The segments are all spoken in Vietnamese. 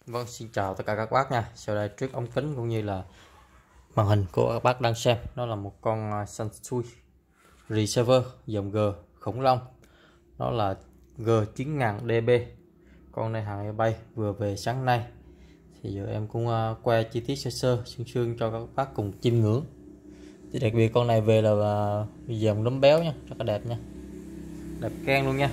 Vâng, xin chào tất cả các bác nha. Sau đây trước ống kính cũng như là màn hình của các bác đang xem, nó là một con Sansui Receiver dòng G khủng long. Nó là G9000DB. Con này hàng eBay vừa về sáng nay. Thì giờ em cũng que chi tiết sơ sương cho các bác cùng chiêm ngưỡng. Thì đặc biệt con này về là dòng nấm béo nha, rất là đẹp nha. Đẹp keng luôn nha.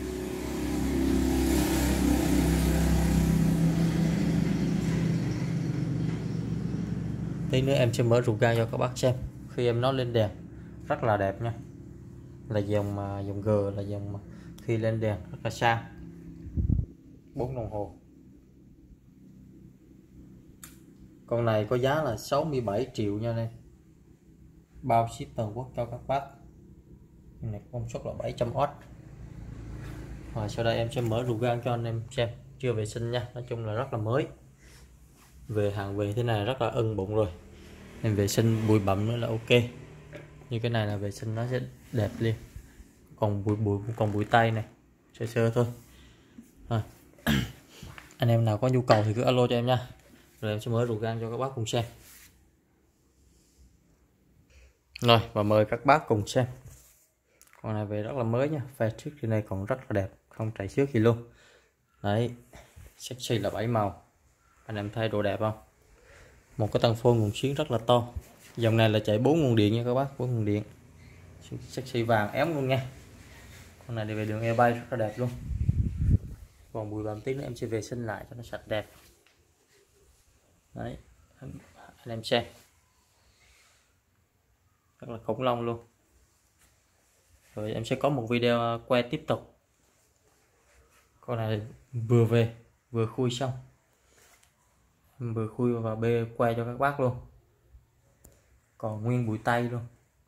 Tí nữa em sẽ mở rùa ga cho các bác xem khi em nó lên đèn, rất là đẹp nha. Là dòng G, là dòng khi lên đèn rất là sang. 4 đồng hồ. Con này có giá là 67 triệu nha đây, bao ship toàn quốc cho các bác. Con này công suất là 700W. Rồi sau đây em sẽ mở rùa ga cho anh em xem, chưa vệ sinh nha, nói chung là rất là mới. Hàng về thế này rất là ưng bụng rồi, em vệ sinh bụi bặm nữa là ok. Như cái này là vệ sinh nó sẽ đẹp liền, còn bụi tay này sơ thôi. Rồi. Anh em nào có nhu cầu thì cứ alo cho em nha, rồi em sẽ mở rùa gan cho các bác cùng xem. Rồi và mời các bác cùng xem. Con này về rất là mới nha, pha trước trên đây còn rất là đẹp, không chảy xước gì luôn. Đấy, sexy là 7 màu, anh em thấy độ đẹp không? Một cái tăng phôn nguồn xuyến rất là to. Dòng này là chạy 4 nguồn điện nha các bác, 4 nguồn điện. Sexy vàng ém luôn nha. Con này đi về đường eBay rất là đẹp luôn. Còn bụi bặm tí nữa em sẽ vệ sinh lại cho nó sạch đẹp. Đấy, anh em xem, rất là khủng long luôn. Rồi em sẽ có một video quay tiếp tục. Con này vừa về vừa khui xong, em vừa khui và bê quay cho các bác luôn, còn nguyên bụi tay luôn,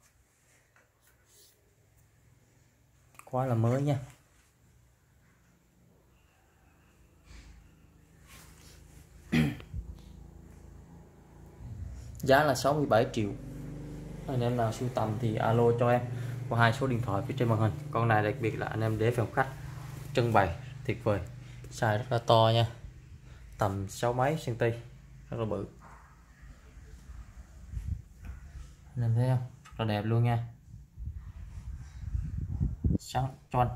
quá là mới nha. Giá là 67 triệu. Anh em nào sưu tầm thì alo cho em qua 2 số điện thoại phía trên màn hình. Con này đặc biệt là anh em để phòng khách trưng bày tuyệt vời. Size rất là to nha, tầm 6 mấy cm, rất là bự. Anh em thấy không, rất là đẹp luôn nha, sáng tròn.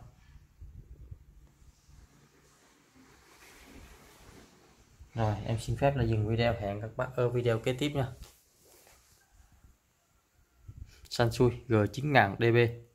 Rồi em xin phép là dừng video, hẹn các bác ở video kế tiếp nha. Sansui G9000DB.